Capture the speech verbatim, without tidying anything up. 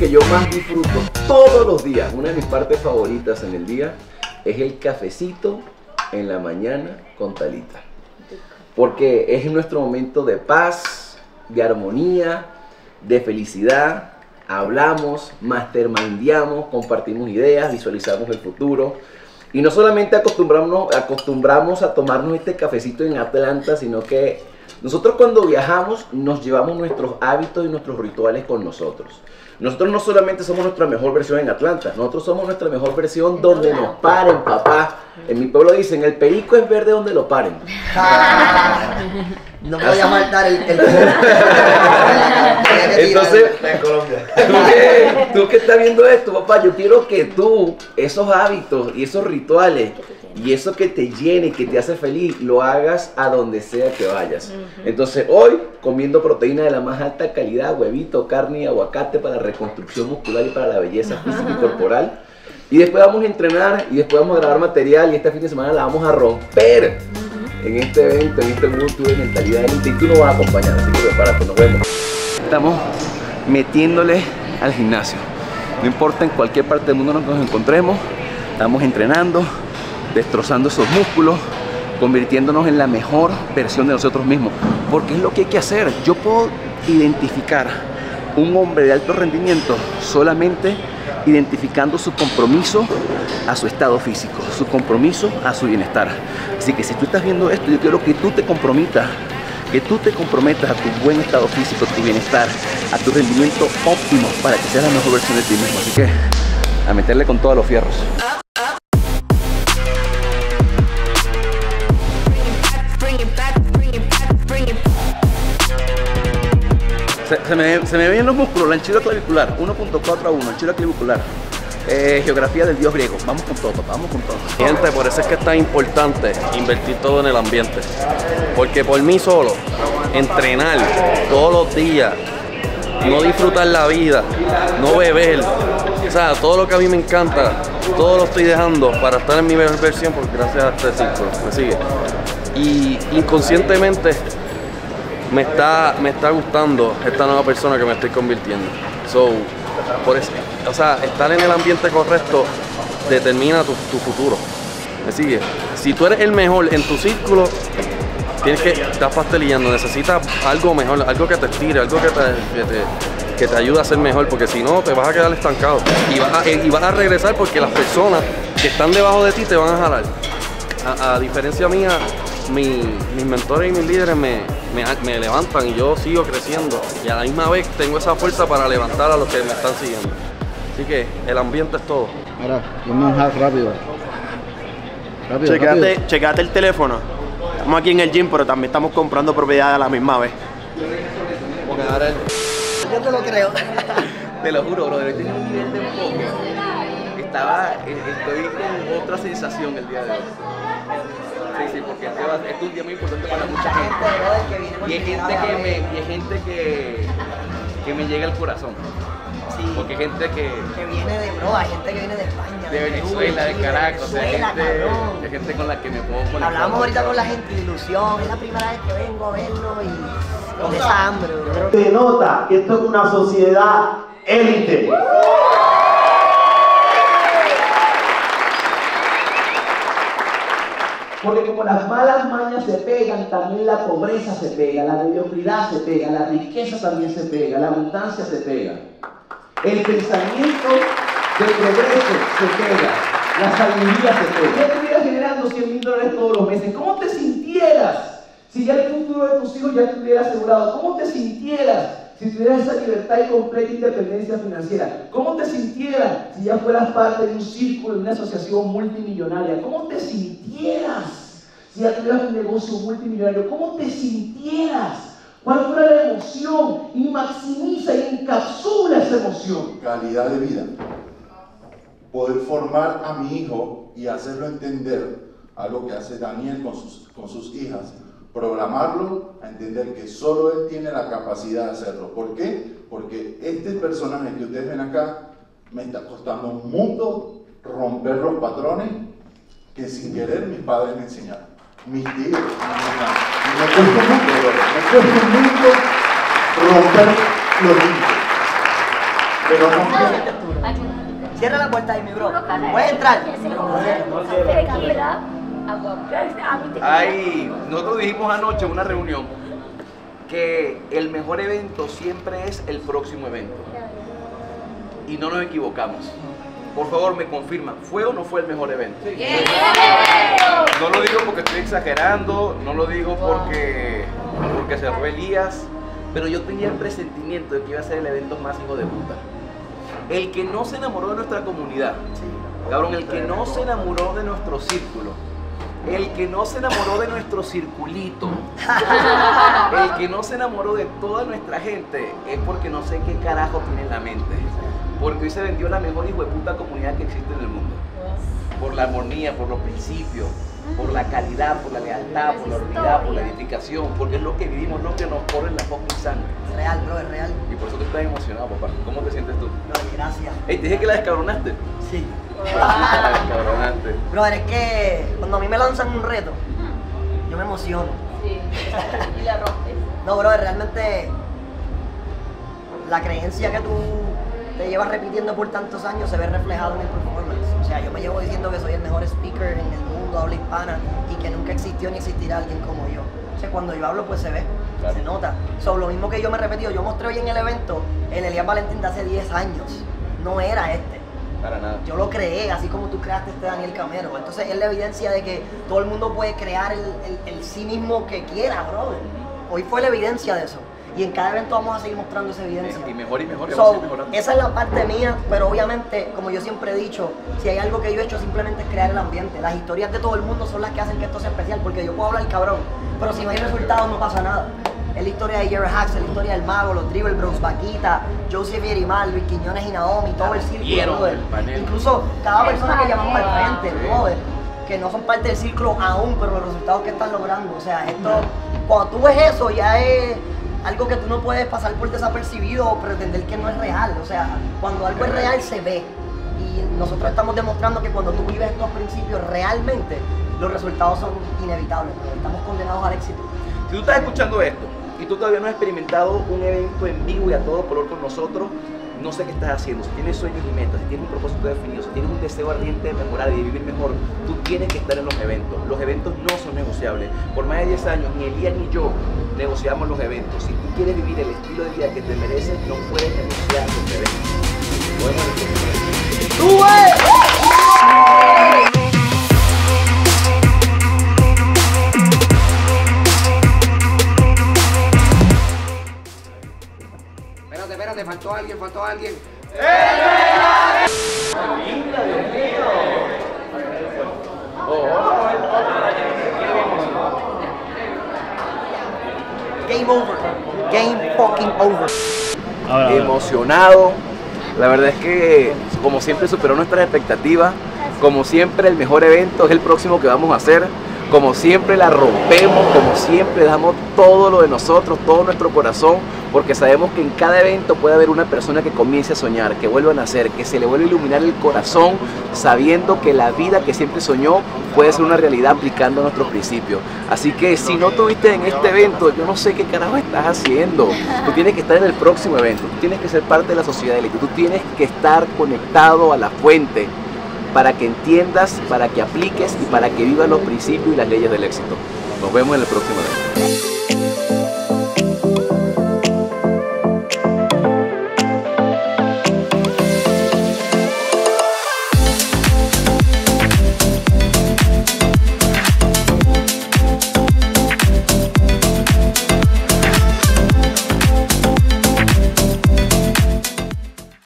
que yo más disfruto todos los días, una de mis partes favoritas en el día, es el cafecito en la mañana con Talita. Porque es nuestro momento de paz, de armonía, de felicidad. Hablamos, mastermindeamos, compartimos ideas, visualizamos el futuro. Y no solamente acostumbramos, acostumbramos a tomarnos este cafecito en Atlanta, sino que nosotros cuando viajamos nos llevamos nuestros hábitos y nuestros rituales con nosotros. Nosotros no solamente somos nuestra mejor versión en Atlanta, nosotros somos nuestra mejor versión donde nos paren, papá. En mi pueblo dicen, el perico es verde donde lo paren. No voy a faltar el... el... Entonces, en Colombia. ¿Tú que, tú que estás viendo esto, papá, yo quiero que tú, esos hábitos y esos rituales y eso que te llene, que te hace feliz, lo hagas a donde sea que vayas. Entonces, hoy, comiendo proteína de la más alta calidad, huevito, carne y aguacate para la reconstrucción muscular y para la belleza física y corporal. Y después vamos a entrenar y después vamos a grabar material y este fin de semana la vamos a romper en este evento, en este World Tour de Mentalidad Elite, y tú nos vas a acompañar, así que prepárate, nos vemos. Estamos metiéndole al gimnasio. No importa en cualquier parte del mundo nos encontremos, estamos entrenando, destrozando esos músculos, convirtiéndonos en la mejor versión de nosotros mismos. Porque es lo que hay que hacer. Yo puedo identificar un hombre de alto rendimiento solamente identificando su compromiso a su estado físico, su compromiso a su bienestar. Así que si tú estás viendo esto, yo quiero que tú te comprometas, que tú te comprometas a tu buen estado físico, a tu bienestar, a tu rendimiento óptimo para que seas la mejor versión de ti mismo. Así que a meterle con todos los fierros. Se, se, me, se me ven los músculos, la anchura clavicular, uno punto cuatro a uno, anchura clavicular. Eh, geografía del dios griego, vamos con todo, vamos con todo. Gente, por eso es que es tan importante invertir todo en el ambiente. Porque por mí solo, entrenar todos los días, no disfrutar la vida, no beber, o sea, todo lo que a mí me encanta, todo lo estoy dejando para estar en mi mejor versión, porque gracias a este círculo, me sigue. Y inconscientemente me está, me está gustando esta nueva persona que me estoy convirtiendo. So, por eso, o sea, estar en el ambiente correcto determina tu, tu futuro. ¿Me sigue? Si tú eres el mejor en tu círculo, tienes que estar pastelillando, necesitas algo mejor, algo que te estire, algo que te, que te, que te ayude a ser mejor, porque si no te vas a quedar estancado y vas a, y vas a regresar porque las personas que están debajo de ti te van a jalar. A, a diferencia mía, mi, mis mentores y mis líderes me, me, me levantan y yo sigo creciendo y a la misma vez tengo esa fuerza para levantar a los que me están siguiendo. Así que el ambiente es todo. Ahora, vamos a rápido. Rápido, Checate, rápido. checate el teléfono. Estamos aquí en el gym, pero también estamos comprando propiedades a la misma vez. Porque ahora el... Yo te lo creo. Te lo juro, brother, estoy en un nivel de enfoque. Estaba, estoy con otra sensación el día de hoy. Sí, sí, porque este, va, este es un día muy importante para mucha gente. Y hay gente que me, y hay gente que, que me llega al corazón. Sí. Porque hay gente que... Que viene de bro, hay gente que viene de España. De Venezuela, de Caracas, o sea, hay gente, cabrón. hay gente con la que me puedo conectar. Hablamos ahorita con la gente de ilusión, es la primera vez que vengo a verlo y con esa hambre, bro. Se nota que esto es una sociedad élite. Porque como las malas mañas se pegan, también la pobreza se pega, la mediocridad se pega, la riqueza también se pega, la abundancia se pega. El pensamiento de progreso se pega, la sabiduría se pega. Si estuvieras generando cien mil dólares todos los meses, ¿cómo te sintieras si ya el futuro de tus hijos ya estuviera asegurado? ¿Cómo te sintieras si tuvieras esa libertad y completa independencia financiera? ¿Cómo te sintieras si ya fueras parte de un círculo, de una asociación multimillonaria? ¿Cómo te sintieras si ya tuvieras un negocio multimillonario? ¿Cómo te sintieras? ¿Cuál fuera la emoción? Y maximiza y encapsula esa emoción. Calidad de vida. Poder formar a mi hijo y hacerlo entender algo que hace Daniel con sus, con sus hijas. Programarlo a entender que solo él tiene la capacidad de hacerlo. ¿Por qué? Porque este personaje que ustedes ven acá me está costando un mundo romper los patrones que sin querer mis padres me enseñaron. Mis tíos, mis hermanos. Y me cuesta mucho, me cuesta mucho romper los límites. pero no. Cierra la puerta ahí, mi bro. Puedes entrar. Ay, nosotros dijimos anoche en una reunión que el mejor evento siempre es el próximo evento. Y no nos equivocamos. Por favor, me confirman, ¿fue o no fue el mejor evento? No lo digo porque estoy exagerando, no lo digo porque, porque se fue Elías, pero yo tenía el presentimiento de que iba a ser el evento más hijo de puta. El que no se enamoró de nuestra comunidad, cabrón, el que no se enamoró de nuestro círculo, el que no se enamoró de nuestro circulito, el que no se enamoró de toda nuestra gente, es porque no sé qué carajo tiene en la mente. Porque hoy se vendió la mejor hijo de puta comunidad que existe en el mundo. Por la armonía, por los principios, por la calidad, por la lealtad, por la unidad, por la edificación, porque es lo que vivimos, lo que nos corre en la fucking sangre. Es real, bro, es real. Y por eso tú estás emocionado, papá. ¿Cómo te sientes tú? Bro, gracias. Ey, te dije que la descabronaste. Sí. La descabronaste. Bro, es que cuando a mí me lanzan un reto, yo me emociono. Sí. Y la rompes. No, bro, realmente la creencia que tú te llevas repitiendo por tantos años se ve reflejado en el performance. O sea, yo me llevo diciendo que soy el mejor speaker en el mundo, habla hispana, y que nunca existió ni existirá alguien como yo. O sea, cuando yo hablo, pues se ve, claro. Se nota. So, lo mismo que yo me he repetido, yo mostré hoy en el evento el Elías Valentín de hace diez años. No era este. Para nada. Yo lo creé, así como tú creaste este Daniel Camero. Entonces es la evidencia de que todo el mundo puede crear el, el, el sí mismo que quiera, brother. Hoy fue la evidencia de eso. Y en cada evento vamos a seguir mostrando esa evidencia. Y mejor y mejor, y so, vamos a ir mejorando. Esa es la parte mía, pero obviamente, como yo siempre he dicho, si hay algo que yo he hecho simplemente es crear el ambiente. Las historias de todo el mundo son las que hacen que esto sea especial, porque yo puedo hablar cabrón, pero si no hay resultados no pasa nada. Es la historia de Jerry Hacks, es la historia del Mago, los Dribble Bros, Vaquita, Joseph Vierimal, Luis Quiñones y Naomi, todo el círculo, brother. Incluso cada persona que llamamos al frente, brother, que no son parte del círculo aún, pero los resultados que están logrando. O sea, esto, cuando tú ves eso, ya es algo que tú no puedes pasar por desapercibido o pretender que no es real. O sea, cuando algo es real se ve. Y nosotros estamos demostrando que cuando tú vives estos principios realmente, los resultados son inevitables, pero estamos condenados al éxito. Si tú estás escuchando esto y tú todavía no has experimentado un evento en vivo y a todo color con nosotros, no sé qué estás haciendo. Si tienes sueños y metas, si tienes un propósito definido, si tienes un deseo ardiente de mejorar y de vivir mejor, tú tienes que estar en los eventos. Los eventos no son negociables. Por más de diez años, ni Elías ni yo negociamos los eventos. Si tú quieres vivir el estilo de vida que te mereces, no puedes negociar los eventos. Podemos negociar. ¡Tú, eh! Espérate, espérate, faltó alguien, faltó alguien. Game over. Game fucking over. Ahora, emocionado. La verdad es que, como siempre, superó nuestras expectativas. Como siempre, el mejor evento es el próximo que vamos a hacer. Como siempre, la rompemos. Como siempre, damos todo lo de nosotros, todo nuestro corazón, porque sabemos que en cada evento puede haber una persona que comience a soñar, que vuelva a nacer, que se le vuelva a iluminar el corazón, sabiendo que la vida que siempre soñó puede ser una realidad aplicando nuestros principios. Así que si no estuviste en este evento, yo no sé qué carajo estás haciendo. Tú tienes que estar en el próximo evento, tú tienes que ser parte de la sociedad élite, tú tienes que estar conectado a la fuente para que entiendas, para que apliques y para que vivas los principios y las leyes del éxito. Nos vemos en el próximo evento.